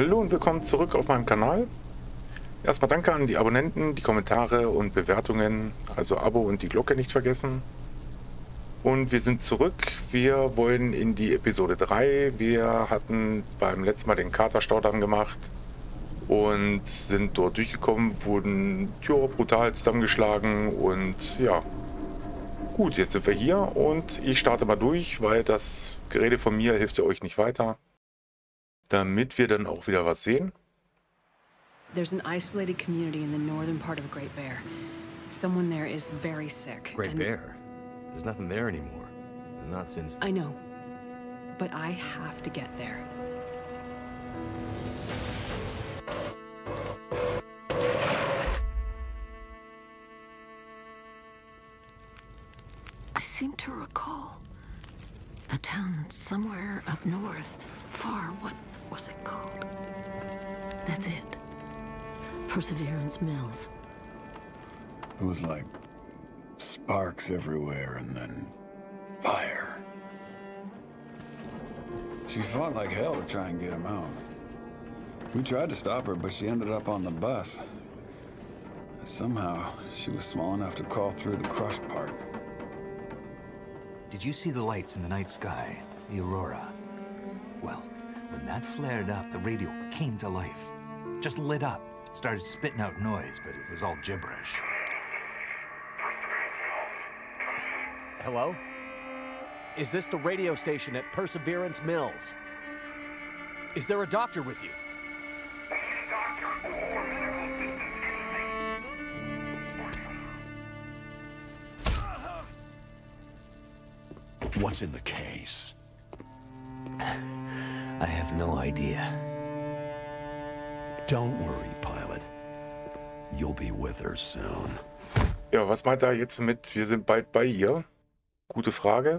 Hallo und willkommen zurück auf meinem Kanal. Erstmal danke an die Abonnenten, die Kommentare und Bewertungen, also Abo und die Glocke nicht vergessen. Und wir sind zurück, wir wollen in die Episode 3. Wir hatten beim letzten Mal den Katerstaudamm gemacht und sind dort durchgekommen, wurden brutal zusammengeschlagen und ja. Gut, jetzt sind wir hier und ich starte mal durch, weil das Gerede von mir hilft ja euch nicht weiter. Damit wir dann auch wieder was sehen. There's an isolated community in the northern part of Great Bear. Someone there is very sick. Great Bear? There's nothing there anymore. Not since... I know, but I have to get there. I seem to recall a town somewhere up north, far. What was it called? That's it. Perseverance Mills. It was like sparks everywhere and then fire. She fought like hell to try and get him out. We tried to stop her, but she ended up on the bus. Somehow, she was small enough to crawl through the crushed part. Did you see the lights in the night sky? The aurora? Well, when that flared up, the radio came to life. Just lit up. Started spitting out noise, but it was all gibberish. Hello? Is this the radio station at Perseverance Mills? Is there a doctor with you? What's in the case? I have no idea. Don't worry, Pilot. You'll be with her soon. Ja, was meint er jetzt mit, wir sind bald bei ihr? Gute Frage.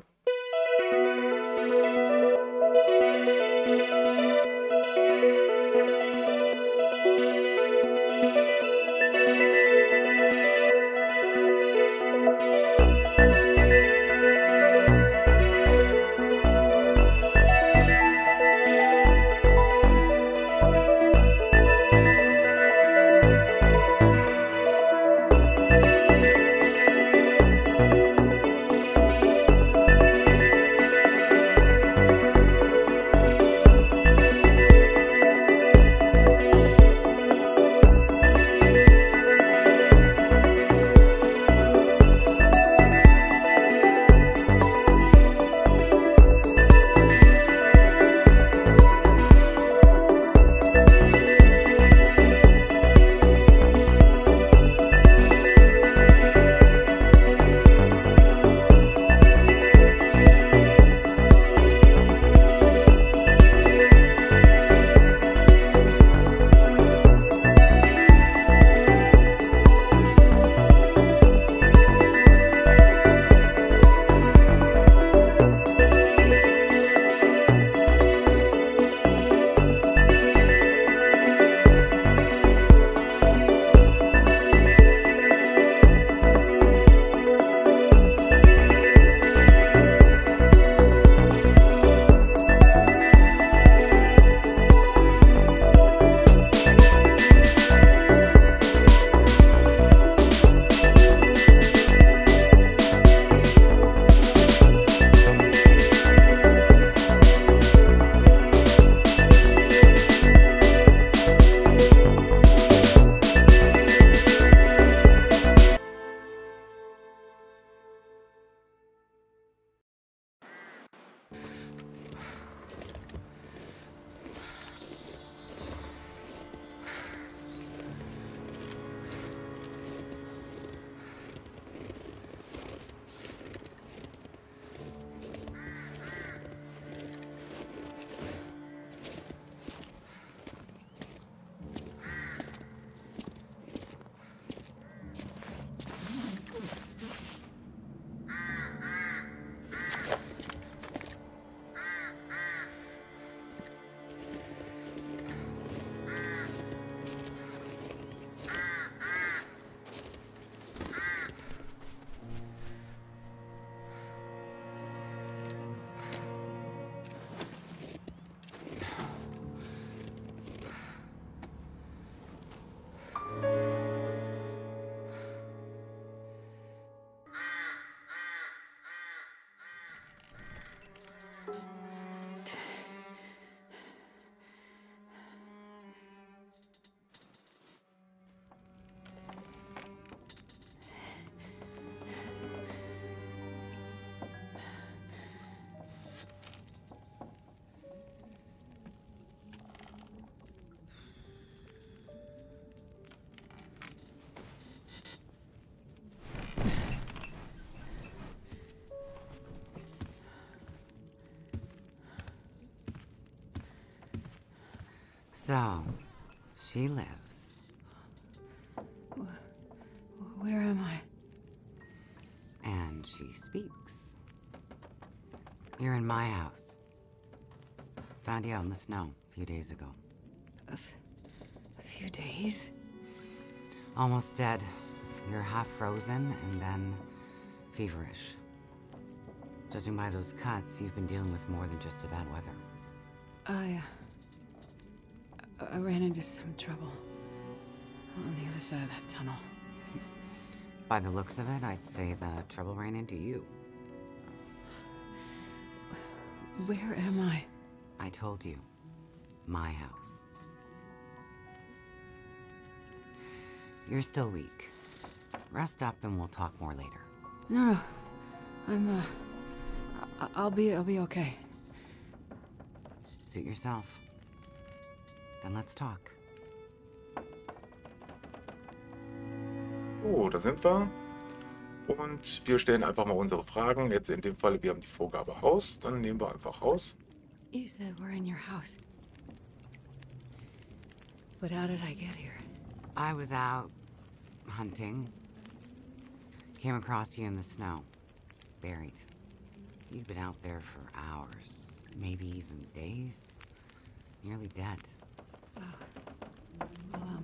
So, she lives. Where am I? And she speaks. You're in my house. Found you out in the snow a few days ago. A few days? Almost dead. You're half frozen and then feverish. Judging by those cuts, you've been dealing with more than just the bad weather. I ran into some trouble on the other side of that tunnel. By the looks of it, I'd say the trouble ran into you. Where am I? I told you. My house. You're still weak. Rest up and we'll talk more later. No. I'll be okay. Suit yourself. Then let's talk. So, da sind wir. Und wir stellen einfach mal unsere Fragen. Jetzt in dem Fall, wir haben die Vorgabe Haus. Dann nehmen wir einfach Haus. You said we're in your house. But how did I get here? I was out hunting. Came across you in the snow. Buried. You'd been out there for hours. Maybe even days. Nearly dead. Well,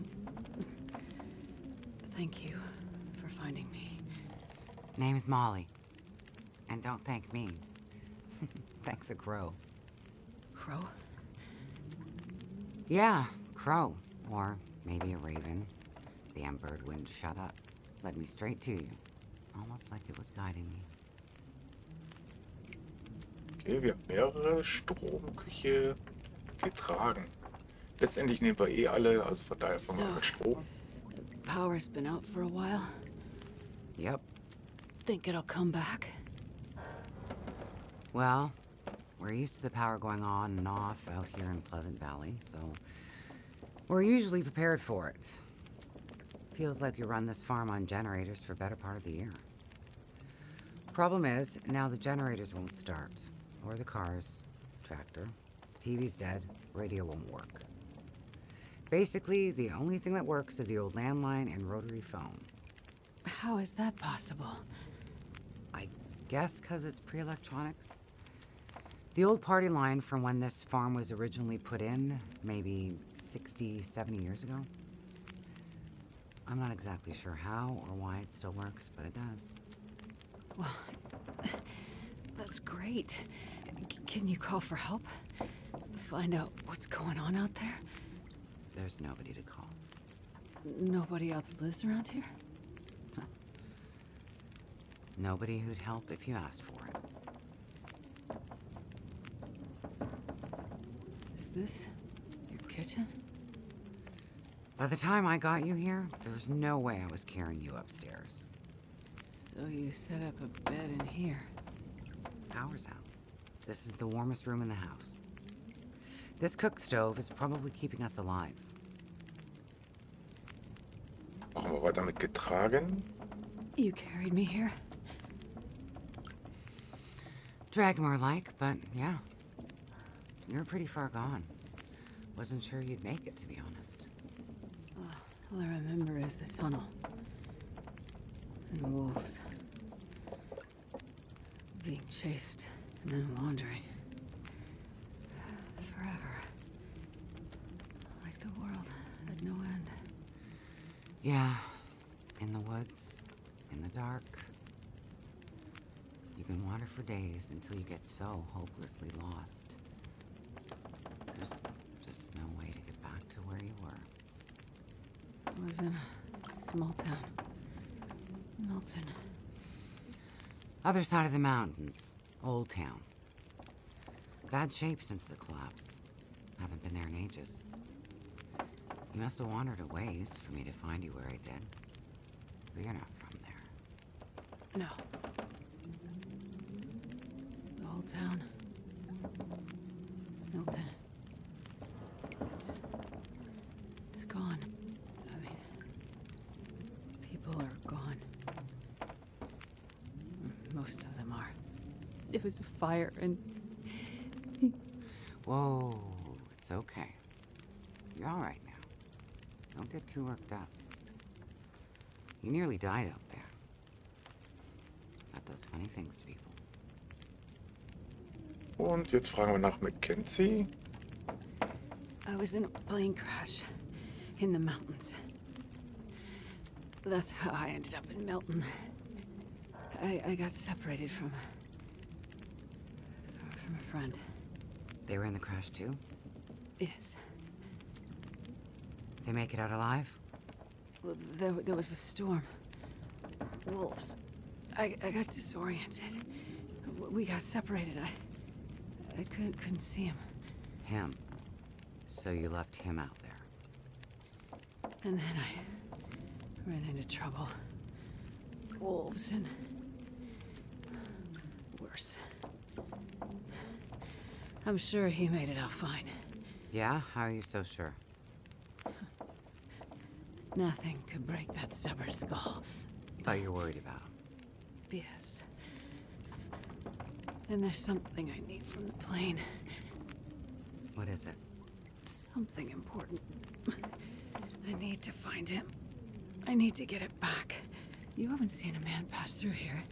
thank you for finding me. Name's Molly. And don't thank me. Thank the crow. Crow? Yeah, crow. Or maybe a raven. The damn bird wouldn't shut up. Led me straight to you. Almost like it was guiding me. Okay, wir haben mehrere. Stromküche getragen. Letztendlich nehmen wir eh alle, also von daher fangen wir mit Strom. Power's been out for a while. Yep. Think it'll come back? Well, we're used to the power going on and off out here in Pleasant Valley, so we're usually prepared for it. Feels like you run this farm on generators for a better part of the year. Problem is, now the generators won't start. Or the cars, tractor. The TV's dead, radio won't work. Basically, the only thing that works is the old landline and rotary phone. How is that possible? I guess because it's pre-electronics. The old party line from when this farm was originally put in, maybe 60, 70 years ago. I'm not exactly sure how or why it still works, but it does. Well, that's great. Can you call for help? Find out what's going on out there? There's nobody to call. Nobody else lives around here? Nobody who'd help if you asked for it. Is this your kitchen? By the time I got you here, there was no way I was carrying you upstairs. So you set up a bed in here? Power's out. This is the warmest room in the house. This cook stove is probably keeping us alive. Machen wir weiter mit getragen. You carried me here? Drag more like, but yeah. You're pretty far gone. Wasn't sure you'd make it, to be honest. All I remember is the tunnel. And wolves. Being chased and then wandering. Forever. Like the world had no end. Yeah. In the woods. In the dark. You can wander for days until you get so hopelessly lost. There's just no way to get back to where you were. I was in a small town. Milton. Other side of the mountains. Old town. Bad shape since the collapse. Haven't been there in ages. You must have wandered a ways for me to find you where I did. But you're not from there. No. The whole town. Milton. It's gone. I mean, people are gone. Most of them are. It was a fire and... Whoa, it's okay. You're all right now. Don't get too worked up. You nearly died out there. That does funny things to people. Und jetzt fragen wir nach Mackenzie. I was in a plane crash in the mountains. That's how I ended up in Milton. I got separated from a friend. They were in the crash too? Yes. They make it out alive? Well, there was a storm. Wolves. I got disoriented. We got separated. I couldn't see him. Him. So you left him out there. And then I ran into trouble. Wolves and worse. I'm sure he made it out fine. Yeah? How are you so sure? Nothing could break that stubborn skull. Thought you were worried about him. Yes. And there's something I need from the plane. What is it? Something important. I need to find him. I need to get it back. You haven't seen a man pass through here.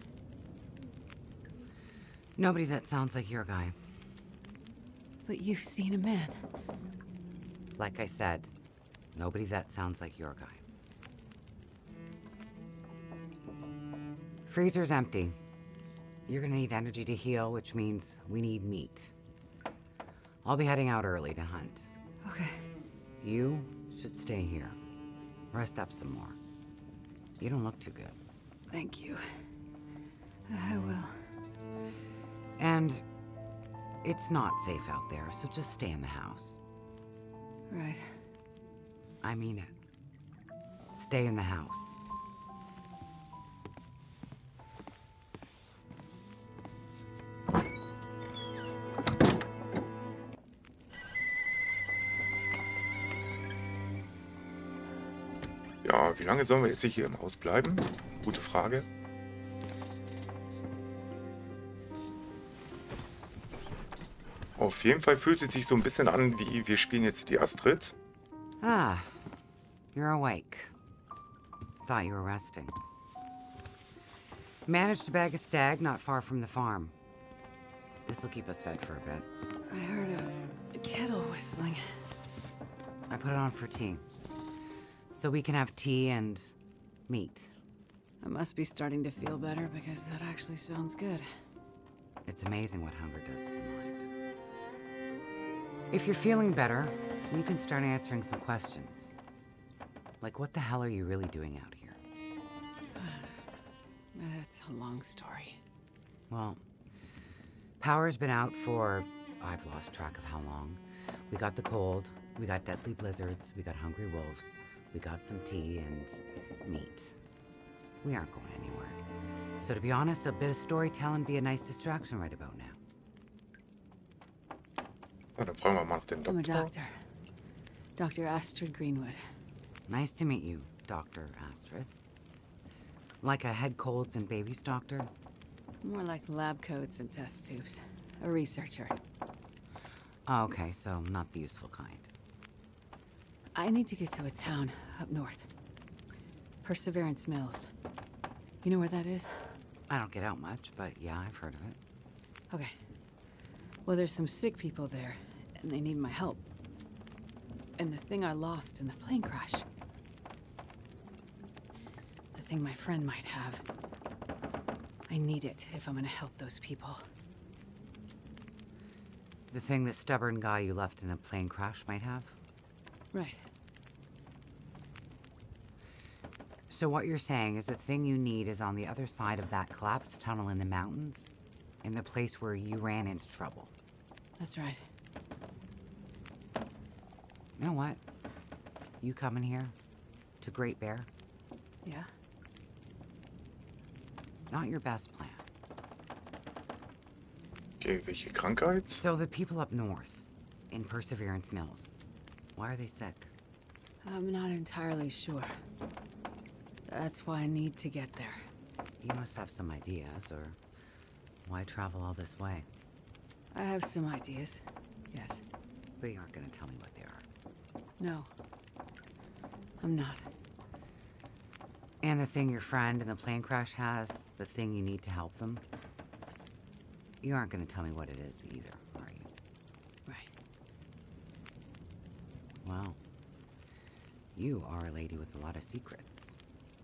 Nobody that sounds like your guy. But you've seen a man. Like I said, nobody that sounds like your guy. Freezer's empty. You're gonna need energy to heal, which means we need meat. I'll be heading out early to hunt. Okay. You should stay here. Rest up some more. You don't look too good. Thank you. I will. And it's not safe out there, so just stay in the house. Right. I mean it. Stay in the house. Ja, wie lange sollen wir jetzt hier im Haus bleiben? Gute Frage. Auf jeden Fall fühlt es sich so ein bisschen an, wie wir spielen jetzt die Astrid. Ah, you're awake. Thought you were resting. Managed to bag a stag not far from the farm. This'll keep us fed for a bit. I heard a kettle whistling. I put it on for tea. So we can have tea and meat. I must be starting to feel better because that actually sounds good. It's amazing what hunger does to the mind. If you're feeling better, you can start answering some questions. Like, what the hell are you really doing out here? It's a long story. Well, power's been out for... I've lost track of how long. We got the cold, we got deadly blizzards, we got hungry wolves, we got some tea and meat. We aren't going anywhere. So to be honest, a bit of storytelling be a nice distraction right about now. Na, dann fragen wir mal nach dem I'm a Doktor. doctor. Dr. Astrid Greenwood. Nice to meet you, Dr. Astrid. Like a head colds and babies doctor? More like lab coats and test tubes. A researcher. Oh, okay, so not the useful kind. I need to get to a town up north. Perseverance Mills. You know where that is? I don't get out much, but yeah, I've heard of it. Okay. Well, there's some sick people there, and they need my help. And the thing I lost in the plane crash. The thing my friend might have. I need it if I'm gonna help those people. The thing the stubborn guy you left in a plane crash might have? Right. So what you're saying is the thing you need is on the other side of that collapsed tunnel in the mountains, in the place where you ran into trouble. That's right. You know what? You coming here to Great Bear? Yeah? Not your best plan. Okay, welche Krankheit? So the people up north, in Perseverance Mills, why are they sick? I'm not entirely sure. That's why I need to get there. You must have some ideas, or why travel all this way? I have some ideas. Yes. But you aren't gonna tell me what they are. No. I'm not. And the thing your friend in the plane crash has, the thing you need to help them, you aren't going to tell me what it is either, are you? Right. Well, you are a lady with a lot of secrets.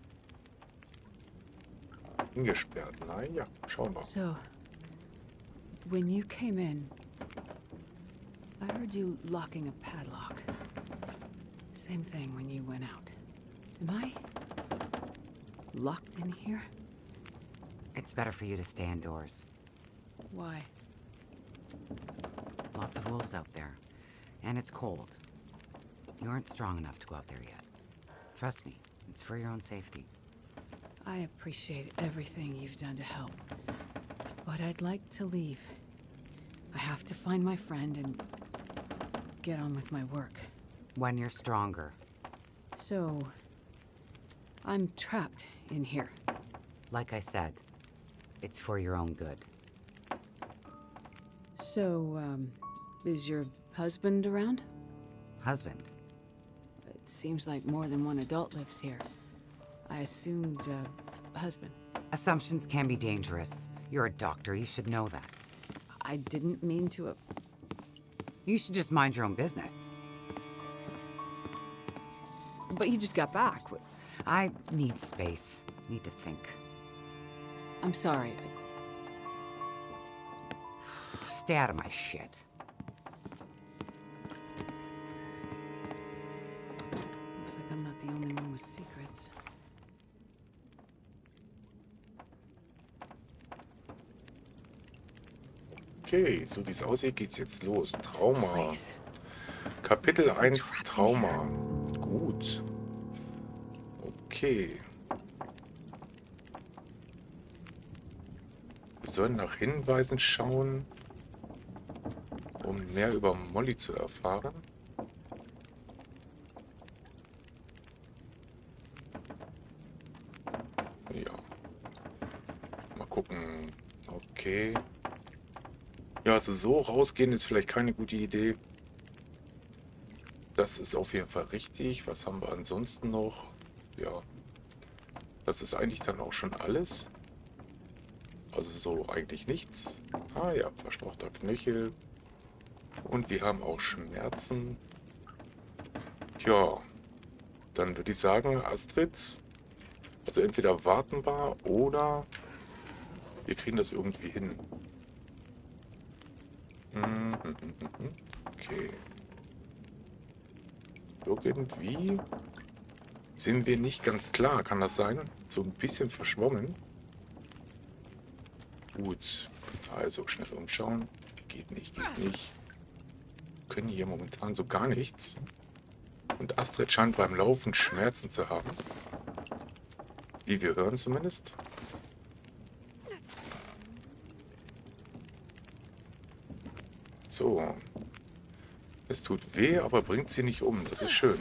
Eingesperrt. Naja, schauen wir. So, when you came in, I heard you locking a padlock. Same thing when you went out. Am I locked in here? It's better for you to stay indoors. Why? Lots of wolves out there. And it's cold. You aren't strong enough to go out there yet. Trust me, it's for your own safety. I appreciate everything you've done to help. But I'd like to leave. I have to find my friend and get on with my work. When you're stronger. So, I'm trapped in here. Like I said, it's for your own good. So, is your husband around? Husband? It seems like more than one adult lives here. I assumed, husband. Assumptions can be dangerous. You're a doctor, you should know that. I didn't mean to. You should just mind your own business. But you just got back. I need space. Need to think. I'm sorry. Stay out of my shit. Looks like I'm not the only one with secrets. Okay, so wie es aussieht, geht's jetzt los. Trauma. Place. Kapitel 1, trapped in Trauma. Gut. Okay. Wir sollen nach Hinweisen schauen, um mehr über Molly zu erfahren. Ja. Mal gucken. Okay. Ja, also so rausgehen ist vielleicht keine gute Idee. Das ist auf jeden Fall richtig. Was haben wir ansonsten noch? Ja. Das ist eigentlich dann auch schon alles. Also so eigentlich nichts. Ah ja, verstauchter Knöchel. Und wir haben auch Schmerzen. Tja. Dann würde ich sagen, Astrid. Also entweder warten wir oder wir kriegen das irgendwie hin. Okay. Irgendwie sind wir nicht ganz klar, kann das sein? So ein bisschen verschwommen. Gut, also schnell umschauen. Geht nicht, geht nicht. Wir können hier momentan so gar nichts. Und Astrid scheint beim Laufen Schmerzen zu haben. Wie wir hören zumindest. So. Es tut weh, aber bringt sie nicht um. Das ist schön.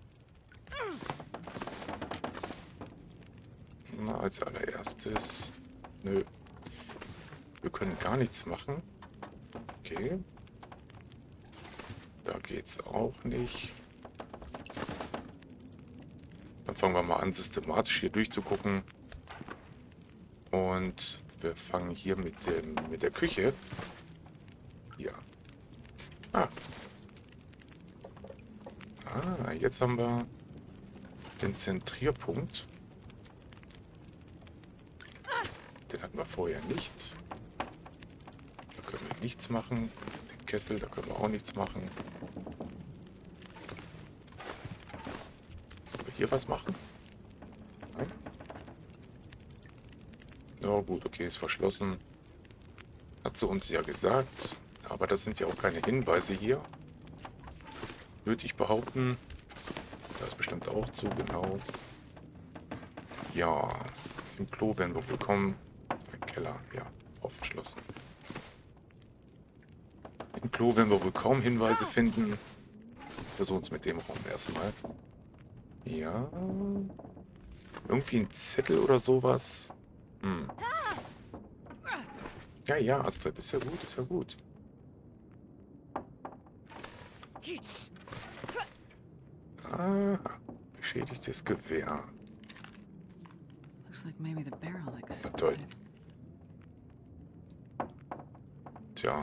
Na, als allererstes. Nö. Wir können gar nichts machen. Okay. Da geht's auch nicht. Dann fangen wir mal an, systematisch hier durchzugucken. Und wir fangen hier mit der Küche. Ja. Jetzt haben wir den Zentrierpunkt. Den hatten wir vorher nicht. Da können wir nichts machen. Den Kessel, da können wir auch nichts machen. Können wir hier was machen? Nein? Ja gut, okay, ist verschlossen. Hat sie uns ja gesagt. Aber das sind ja auch keine Hinweise hier. Würde ich behaupten. Da ist bestimmt auch zu, genau. Ja, im Klo werden wir wohl kommen. Im Keller, ja, aufgeschlossen. Im Klo werden wir wohl kaum Hinweise finden. Versuchen es mit dem Raum erstmal. Ja. Irgendwie ein Zettel oder sowas. Ja, ja, Astrid, ist ja gut, ist ja gut. Ah, beschädigtes Gewehr. Looks like maybe the barrel Toll. exploded. Tja.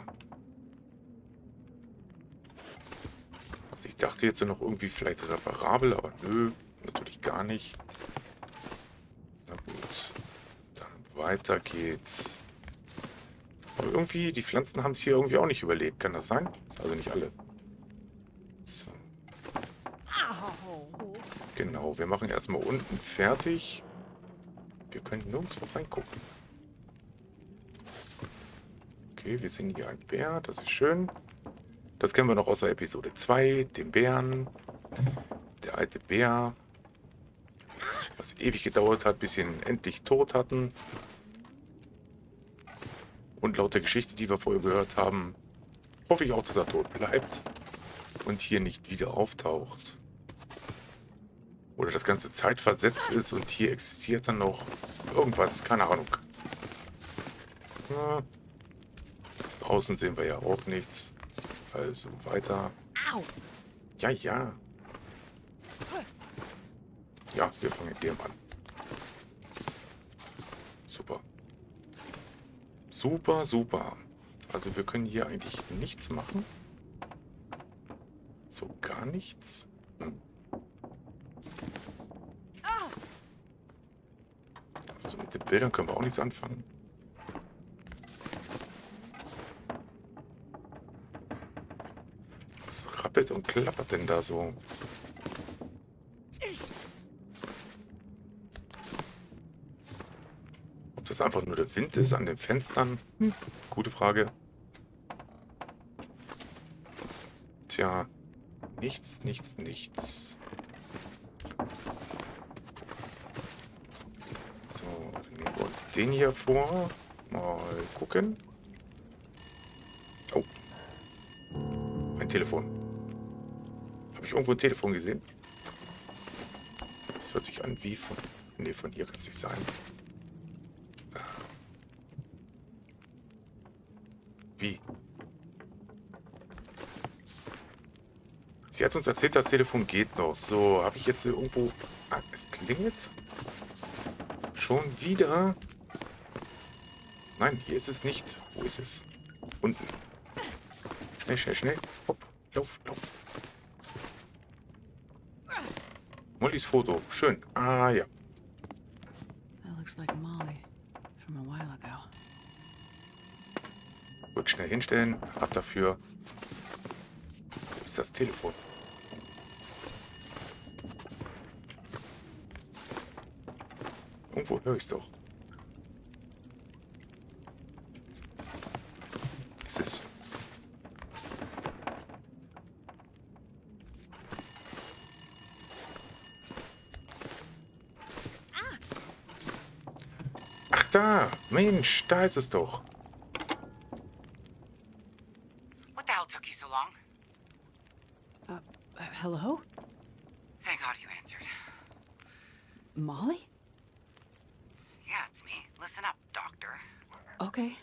Also ich dachte jetzt noch irgendwie vielleicht reparabel, aber nö, natürlich gar nicht. Na gut. Dann weiter geht's. Aber irgendwie, die Pflanzen haben es hier irgendwie auch nicht überlebt. Kann das sein? Also nicht alle. So. Genau, wir machen erstmal unten fertig. Wir können nirgendwo reingucken. Okay, wir sehen hier einen Bär, das ist schön. Das kennen wir noch aus der Episode 2, den Bären. Der alte Bär. Was ewig gedauert hat, bis wir ihn endlich tot hatten. Und laut der Geschichte, die wir vorher gehört haben, hoffe ich auch, dass er tot bleibt. Und hier nicht wieder auftaucht. Oder das ganze zeitversetzt ist und hier existiert dann noch irgendwas, keine Ahnung. Ja. Draußen sehen wir ja auch nichts. Also weiter. Ja, ja. Ja, wir fangen mit dem an. Super. Super, super. Also wir können hier eigentlich nichts machen. So gar nichts. Also mit den Bildern können wir auch nichts anfangen. Was rappelt und klappert denn da so? Ob das einfach nur der Wind ist an den Fenstern? Gute Frage. Tja, nichts, nichts, nichts. So, dann nehmen wir uns den hier vor. Mal gucken. Oh. Ein Telefon. Habe ich irgendwo ein Telefon gesehen? Das hört sich an wie von... Ne, von hier kann es nicht sein. Wie? Sie hat uns erzählt, das Telefon geht noch. So, habe ich jetzt irgendwo... Ah, es klingelt. Schon wieder? Nein, hier ist es nicht. Wo ist es? Unten. Schnell, schnell, schnell. Hopp, lauf, lauf. Mollys Foto. Schön. Ah, ja. That looks like Molly from a while ago. Gut, schnell hinstellen. Ab dafür. Wo ist das Telefon? Irgendwo höre ich es doch. Ist es? Ach da! Mensch, da ist es doch. What the hell took you so long? Hello? Thank God you answered. Molly? Yeah, it's me. Listen up, Doctor. Okay.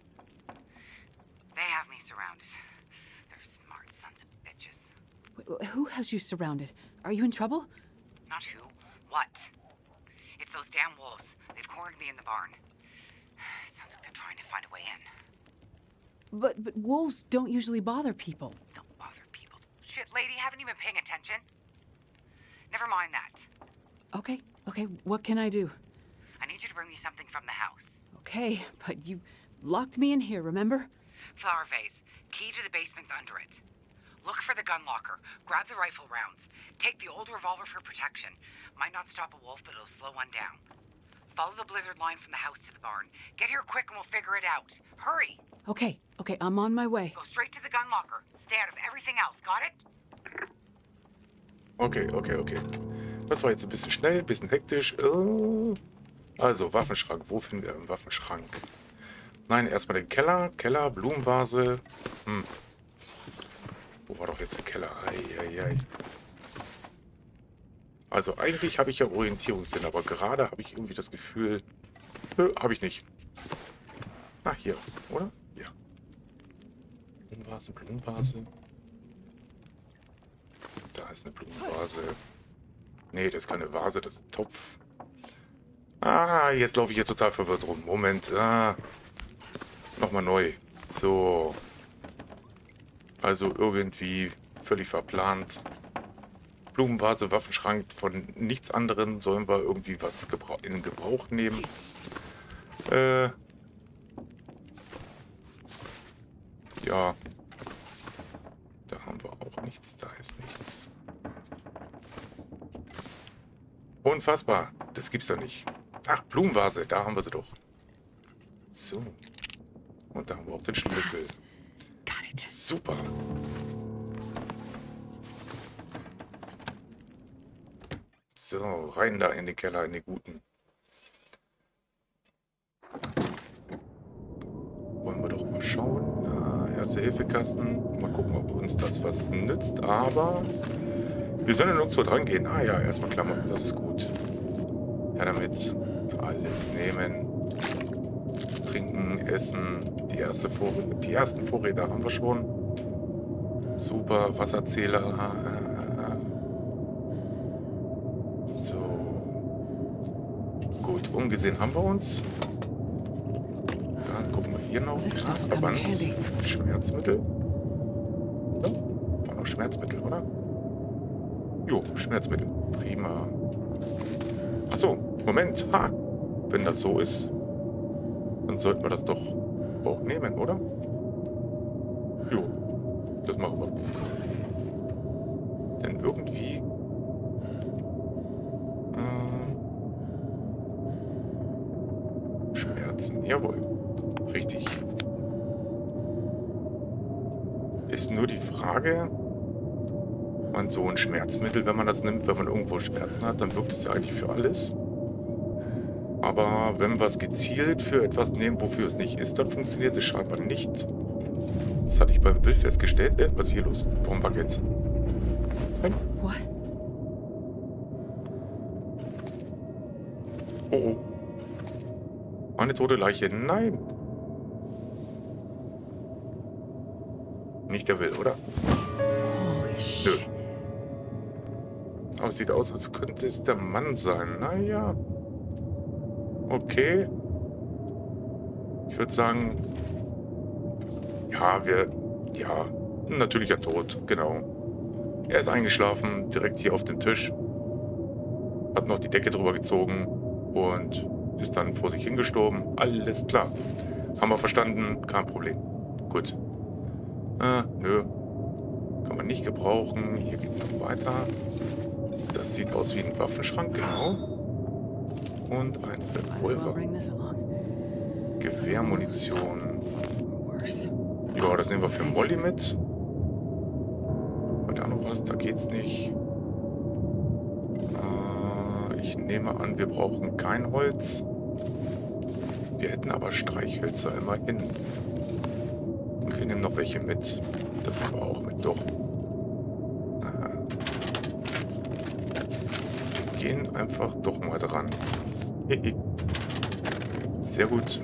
They have me surrounded. They're smart sons of bitches. Who has you surrounded? Are you in trouble? Not who, what? It's those damn wolves. They've cornered me in the barn. Sounds like they're trying to find a way in. But wolves don't usually bother people. Don't bother people. Shit, lady, haven't you been paying attention? Never mind that. Okay, what can I do? I need you to bring me something from the house. Okay, but you locked me in here, remember? Flower vase. Key to the basement's under it. Look for the gun locker. Grab the rifle rounds. Take the old revolver for protection. Might not stop a wolf, but it'll slow one down. Follow the blizzard line from the house to the barn. Get here quick and we'll figure it out. Hurry! Okay, I'm on my way. Go straight to the gun locker. Stay out of everything else, got it? Okay. Das war jetzt ein bisschen schnell, ein bisschen hektisch. Also, Waffenschrank. Wo finden wir einen Waffenschrank? Nein, erstmal den Keller. Keller, Blumenvase. Wo war doch jetzt der Keller? Eieiei. Also, eigentlich habe ich ja Orientierungssinn, aber gerade habe ich irgendwie das Gefühl... Nö, habe ich nicht. Ah, hier, oder? Ja. Blumenvase. Da ist eine Blumenvase. Nee, das ist keine Vase, das ist ein Topf. Ah, jetzt laufe ich hier total verwirrt rum. Moment. Nochmal neu. So. Also irgendwie völlig verplant. Blumenvase, Waffenschrank, von nichts anderem sollen wir irgendwie was in Gebrauch nehmen. Ja. Da haben wir auch nichts, da ist nichts. Unfassbar, das gibt's doch nicht. Ach, Blumenvase, da haben wir sie doch. So. Und da haben wir auch den Schlüssel. Super. So, rein da in den Keller, in den guten. Wollen wir doch mal schauen. Erste-Hilfe-Kasten. Mal gucken, ob uns das was nützt. Aber wir sollen nirgendwo dran gehen. Ah ja, erstmal Klammern. Das ist gut. Ja, damit alles nehmen. Trinken, essen. Die ersten Vorräte haben wir schon. Super, Wasserzähler. So. Gut, umgesehen haben wir uns. Dann gucken wir hier noch. Verband. Schmerzmittel. Ja, war noch Schmerzmittel, oder? Jo, Schmerzmittel. Prima. Achso, Moment. Ha! Wenn das so ist, dann sollten wir das doch auch nehmen, oder? Jo, das machen wir. Denn irgendwie... Schmerzen, jawohl. Richtig. Ist nur die Frage, man so ein Schmerzmittel, wenn man das nimmt, wenn man irgendwo Schmerzen hat, dann wirkt es ja eigentlich für alles. Aber wenn wir es gezielt für etwas nehmen, wofür es nicht ist, dann funktioniert es scheinbar nicht. Das hatte ich beim Bild festgestellt. Was ist hier los? Warum wackelt's? What? Oh oh. Eine tote Leiche. Nein. Nicht der Will, oder? Holy Nö. shit. Aber es sieht aus, als könnte es der Mann sein. Naja. Okay. Ich würde sagen... Ja, ja, ein natürlicher Tod, genau. Er ist eingeschlafen, direkt hier auf dem Tisch. Hat noch die Decke drüber gezogen und ist dann vor sich hingestorben. Alles klar. Haben wir verstanden, kein Problem. Gut. Nö. Kann man nicht gebrauchen. Hier geht's noch weiter. Das sieht aus wie ein Waffenschrank, genau. Und ein Revolver. Gewehrmunition. Ja, das nehmen wir für Molly mit. War da noch was? Da geht's nicht. Ich nehme an, wir brauchen kein Holz. Wir hätten aber Streichhölzer immerhin. Und wir nehmen noch welche mit. Das nehmen wir auch mit, doch. Aha. Wir gehen einfach doch mal dran. Sehr gut.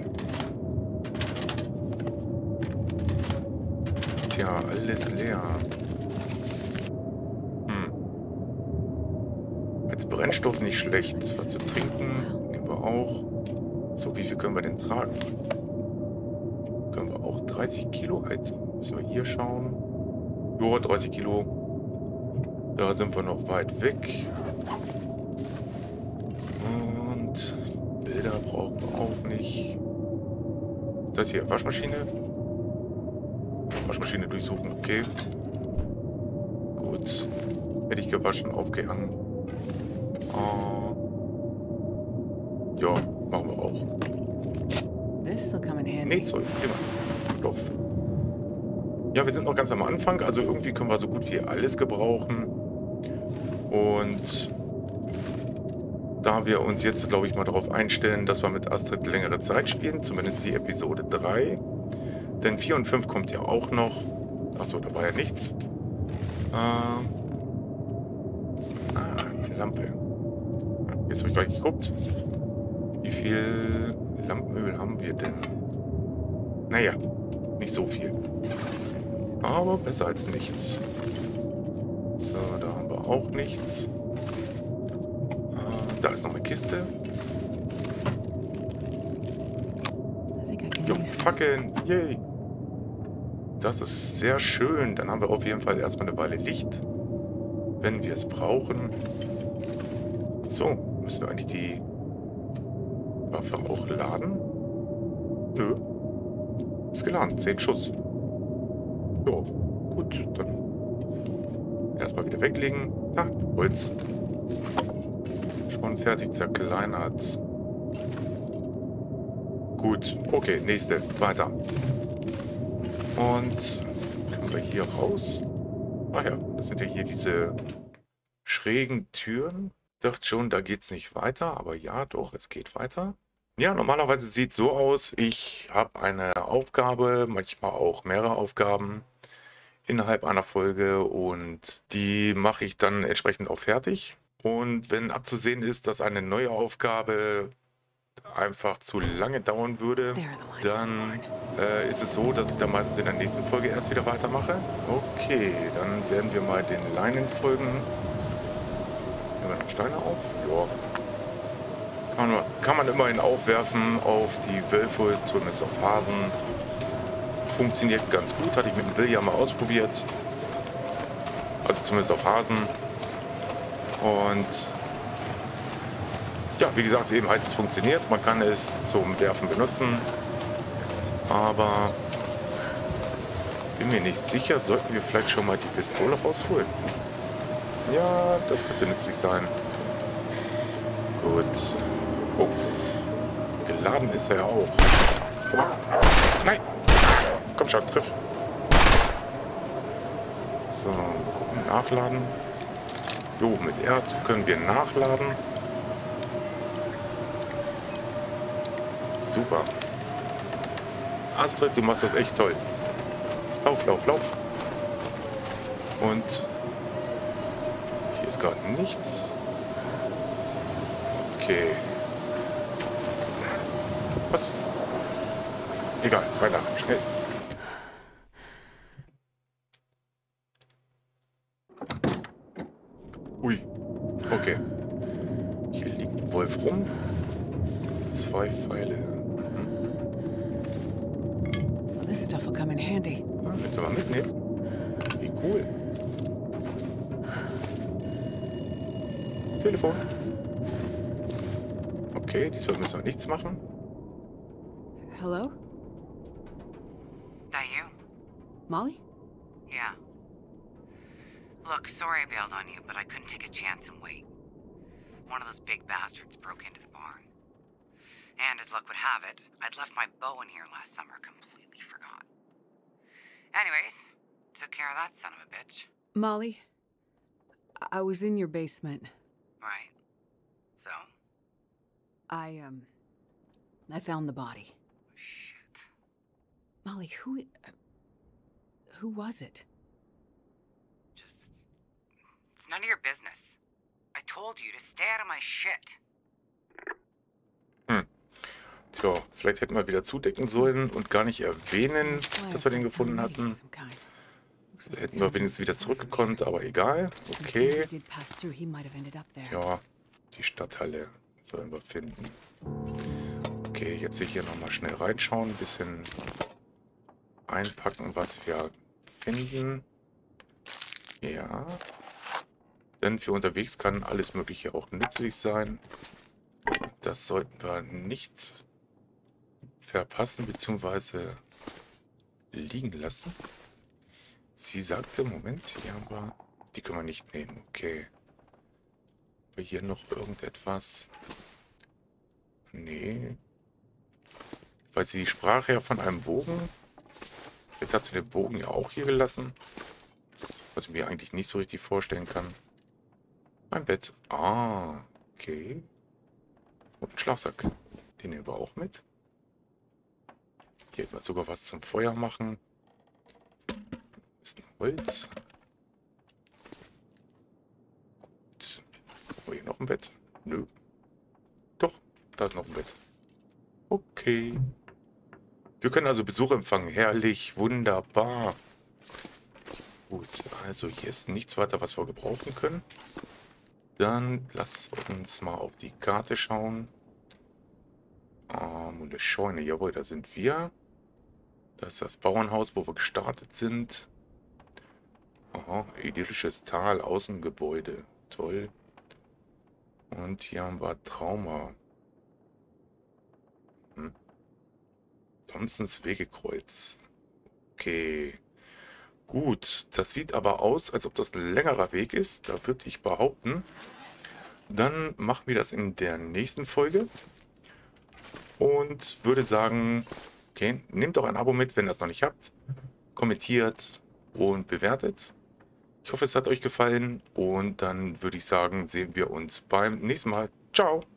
Tja, alles leer. Als Brennstoff nicht schlecht. Was zu trinken nehmen wir auch. So, wie viel können wir denn tragen? Können wir auch 30 Kilo? Also müssen wir hier schauen. Ja, 30 Kilo. Da sind wir noch weit weg. Und Bilder brauchen wir auch nicht. Das hier, Waschmaschine. Waschmaschine durchsuchen, okay. Gut. Hätte ich gewaschen, aufgehangen. Ja, machen wir auch. Nee, Zeug, genau. Stoff. Ja, wir sind noch ganz am Anfang, also irgendwie können wir so gut wie alles gebrauchen. Und da wir uns jetzt, glaube ich, mal darauf einstellen, dass wir mit Astrid längere Zeit spielen, zumindest die Episode 3. Denn 4 und 5 kommt ja auch noch. Achso, da war ja nichts. Eine Lampe. Jetzt habe ich gleich geguckt. Wie viel Lampenöl haben wir denn? Naja, nicht so viel. Aber besser als nichts. So, da haben wir auch nichts. Da ist noch eine Kiste. Jo, Fackeln. Yay. Das ist sehr schön. Dann haben wir auf jeden Fall erstmal eine Weile Licht, wenn wir es brauchen. So, müssen wir eigentlich die Waffe auch laden? Nö. Ist geladen. 10 Schuss. Jo, gut. Dann erstmal wieder weglegen. Ah, Holz. Schon fertig zerkleinert. Gut. Okay, nächste. Weiter. Und können wir hier raus? Ah ja, das sind ja hier diese schrägen Türen. Ich dachte schon, da geht es nicht weiter, aber ja, doch, es geht weiter. Ja, normalerweise sieht es so aus, ich habe eine Aufgabe, manchmal auch mehrere Aufgaben innerhalb einer Folge und die mache ich dann entsprechend auch fertig. Und wenn abzusehen ist, dass eine neue Aufgabe einfach zu lange dauern würde, dann ist es so, dass ich dann meistens in der nächsten Folge erst wieder weitermache. Okay, dann werden wir mal den Leinen folgen. Nehmen wir noch Steine auf? Ja. Kann man immerhin aufwerfen auf die Wölfe, zumindest auf Hasen. Funktioniert ganz gut, hatte ich mit dem Will ja mal ausprobiert. Also zumindest auf Hasen. Und ja, wie gesagt, eben halt es funktioniert. Man kann es zum Werfen benutzen. Aber bin mir nicht sicher, sollten wir vielleicht schon mal die Pistole rausholen. Ja, das könnte nützlich sein. Gut. Oh. Geladen ist er ja auch. Oh. Nein! Komm schon, triff. So, nachladen. Jo, mit R können wir nachladen. Super. Astrid, du machst das echt toll. Lauf, lauf, lauf. Und hier ist gerade nichts. Okay. Was? Egal, weiter, schnell. Ui. Okay. Hier liegt ein Wolf rum. 2 Pfeile. This stuff will come in handy. Ah, das können wir mitnehmen. Wie cool. Telefon. Okay, diesmal müssen wir nichts machen. Hello? That you? Molly? Yeah. Look, sorry I bailed on you, but I couldn't take a chance and wait. One of those big bastards broke into the barn. And as luck would have it, I'd left my bow in here last summer, completely forgot. Anyways, took care of that son of a bitch. Molly, I was in your basement. Right. So? I found the body. Shit. Molly, who was it? Just... It's none of your business. I told you to stay out of my shit. Tja, vielleicht hätten wir wieder zudecken sollen und gar nicht erwähnen, dass wir den gefunden hatten. So hätten wir wenigstens wieder zurückgekommen, aber egal. Okay. Ja, die Stadthalle sollen wir finden. Okay, jetzt hier nochmal schnell reinschauen, ein bisschen einpacken, was wir finden. Ja. Denn für unterwegs kann alles Mögliche auch nützlich sein. Das sollten wir nicht verpassen bzw. liegen lassen. Sie sagte, Moment, hier haben wir, die können wir nicht nehmen. Okay. Haben wir hier noch irgendetwas? Nee. Weil sie sprach ja von einem Bogen. Jetzt hat sie den Bogen ja auch hier gelassen. Was ich mir eigentlich nicht so richtig vorstellen kann. Mein Bett. Ah, okay. Und ein Schlafsack. Den nehmen wir auch mit. Hier hätten wir sogar was zum Feuer machen. Ist ein Holz. Gut. Oh, hier noch ein Bett? Nö. Doch, da ist noch ein Bett. Okay. Wir können also Besuch empfangen. Herrlich, wunderbar. Gut, also hier ist nichts weiter, was wir gebrauchen können. Dann lass uns mal auf die Karte schauen. Und eine Scheune, jawohl, da sind wir. Das ist das Bauernhaus, wo wir gestartet sind. Aha, idyllisches Tal, Außengebäude. Toll. Und hier haben wir Trauma. Thompsons Wegekreuz. Okay. Gut, das sieht aber aus, als ob das ein längerer Weg ist. Da würde ich behaupten. Dann machen wir das in der nächsten Folge. Und würde sagen, okay, nehmt doch ein Abo mit, wenn ihr das noch nicht habt. Kommentiert und bewertet. Ich hoffe, es hat euch gefallen. Und dann würde ich sagen, sehen wir uns beim nächsten Mal. Ciao!